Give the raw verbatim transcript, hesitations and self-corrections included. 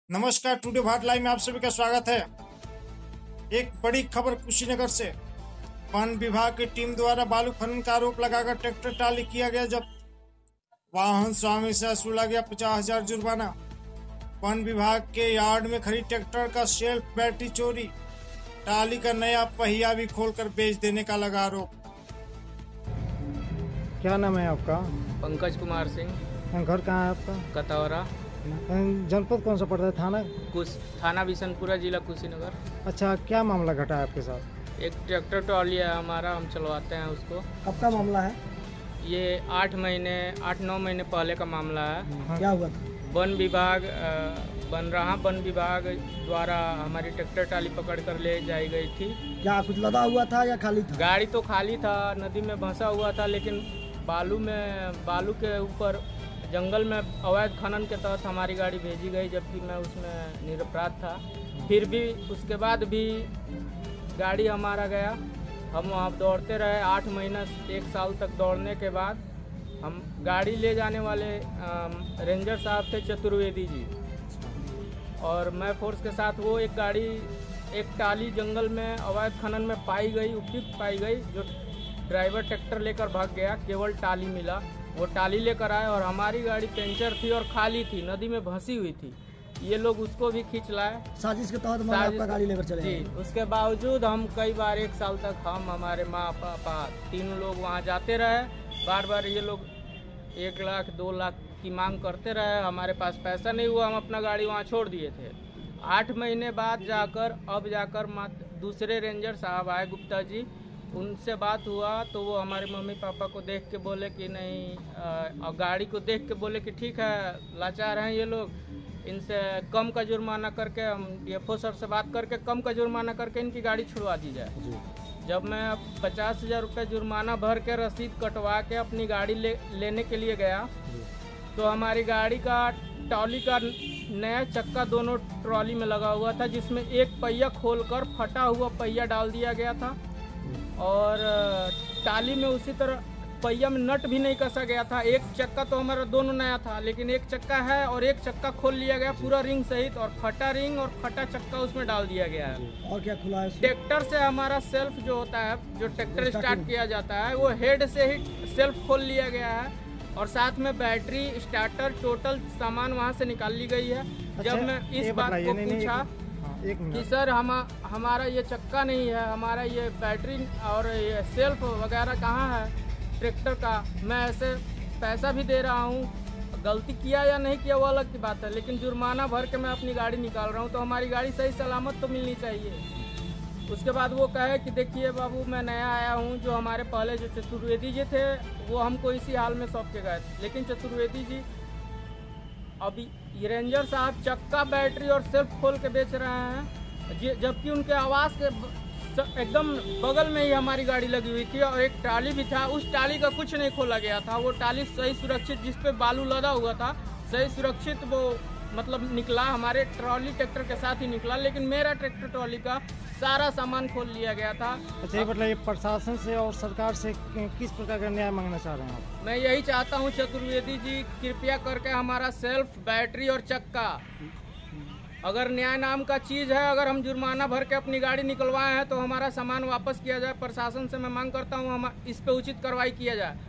नमस्कार, today Bharat live में आप सभी का स्वागत है। एक बड़ी खबर कुशीनगर से। वन विभाग की टीम द्वारा बालू खनन का आरोप लगाकर ट्रैक्टर टाली किया गया जब्त। वाहन स्वामी से वसूला गया पचास हजार जुर्माना। वन विभाग के यार्ड में खड़ी ट्रैक्टर का सेल्फ बैटरी चोरी, टाली का नया पहिया भी खोलकर बेच देने का लगा आरोप। क्या नाम है आपका? पंकज कुमार सिंह। घर कहाँ है आपका? कतौरा। जनपद कौन सा पड़ता है? थाना कुछ थाना बिशनपुरा, जिला कुशीनगर। अच्छा, क्या मामला घटा है आपके साथ? एक ट्रैक्टर ट्रॉली है हमारा, हम चलवाते हैं उसको। कब का मामला है ये? आठ महीने आठ नौ महीने पहले का मामला है। हाँ। क्या हुआ था? वन विभाग बन रहा वन विभाग द्वारा हमारी ट्रैक्टर ट्रॉली पकड़ कर ले जाई गई थी। क्या कुछ लदा हुआ था या खाली था? गाड़ी तो खाली था, नदी में फंसा हुआ था, लेकिन बालू में बालू के ऊपर जंगल में अवैध खनन के तहत हमारी गाड़ी भेजी गई, जबकि मैं उसमें निरपराध था। फिर भी उसके बाद भी गाड़ी हमारा गया, हम वहाँ दौड़ते रहे आठ महीना एक साल तक। दौड़ने के बाद हम गाड़ी ले जाने वाले रेंजर साहब थे चतुर्वेदी जी, और मैं फोर्स के साथ वो एक गाड़ी एक टाली जंगल में अवैध खनन में पाई गई, उपयुक्त पाई गई, जो ड्राइवर ट्रैक्टर लेकर भाग गया, केवल टाली मिला। वो टाली लेकर आए और हमारी गाड़ी पंचर थी और खाली थी, नदी में फंसी हुई थी। ये लोग उसको भी खींच लाए साजिश के तहत आपका गाड़ी लेकर चले जी। उसके बावजूद हम कई बार एक साल तक हम हमारे माँ पापा तीनों लोग वहाँ जाते रहे। बार बार ये लोग एक लाख दो लाख की मांग करते रहे, हमारे पास पैसा नहीं हुआ, हम अपना गाड़ी वहाँ छोड़ दिए थे। आठ महीने बाद जाकर अब जाकर दूसरे रेंजर साहब आए, गुप्ता जी, उनसे बात हुआ तो वो हमारे मम्मी पापा को देख के बोले कि नहीं, और गाड़ी को देख के बोले कि ठीक है, लाचार हैं ये लोग, इनसे कम का जुर्माना करके, हम एफ ओ सर से बात करके कम का जुर्माना करके इनकी गाड़ी छुड़वा दी जाए। जब मैं पचास हजार रुपये जुर्माना भर के रसीद कटवा के अपनी गाड़ी ले लेने के लिए गया, तो हमारी गाड़ी का ट्रॉली का नया चक्का दोनों ट्रॉली में लगा हुआ था, जिसमें एक पहिया खोलकर फटा हुआ पहिया डाल दिया गया था, और टाली में उसी तरह पहिया में नट भी नहीं कसा गया था। एक चक्का तो हमारा दोनों नया था, लेकिन एक चक्का है और एक चक्का खोल लिया गया पूरा रिंग सहित, और फटा रिंग और फटा चक्का उसमें डाल दिया गया है। और क्या खुला है? ट्रैक्टर से हमारा सेल्फ जो होता है, जो ट्रैक्टर स्टार्ट किया जाता है, वो हेड से ही सेल्फ खोल लिया गया है, और साथ में बैटरी, स्टार्टर, टोटल सामान वहाँ से निकाल ली गई है। अच्छा, जब मैं इस बात को पूछा कि सर हम हमारा ये चक्का नहीं है, हमारा ये बैटरी और ये सेल्फ वगैरह कहाँ है ट्रैक्टर का, मैं ऐसे पैसा भी दे रहा हूँ, गलती किया या नहीं किया वो अलग की बात है, लेकिन जुर्माना भर के मैं अपनी गाड़ी निकाल रहा हूँ, तो हमारी गाड़ी सही सलामत तो मिलनी चाहिए। उसके बाद वो कहे कि देखिए बाबू, मैं नया आया हूँ, जो हमारे पहले जो चतुर्वेदी जी थे वो हमको इसी हाल में सौंप के गए थे, लेकिन चतुर्वेदी जी अभी रेंजर साहब चक्का, बैटरी और सेल्फ खोल के बेच रहे हैं, जबकि उनके आवास के एकदम बगल में ही हमारी गाड़ी लगी हुई थी, और एक टाली भी था, उस टाली का कुछ नहीं खोला गया था। वो टाली सही सुरक्षित, जिस पे बालू लदा हुआ था, सही सुरक्षित वो मतलब निकला, हमारे ट्रॉली ट्रैक्टर के साथ ही निकला, लेकिन मेरा ट्रैक्टर ट्रॉली का सारा सामान खोल लिया गया था। अच्छा, मतलब ये प्रशासन से और सरकार से किस प्रकार का न्याय मांगना चाह रहे हैं आप? मैं यही चाहता हूँ चतुर्वेदी जी, कृपया करके हमारा सेल्फ, बैटरी और चक्का, अगर न्याय नाम का चीज़ है, अगर हम जुर्माना भर के अपनी गाड़ी निकलवाए हैं तो हमारा सामान वापस किया जाए। प्रशासन से मैं मांग करता हूँ हम इस पे उचित कार्रवाई किया जाए।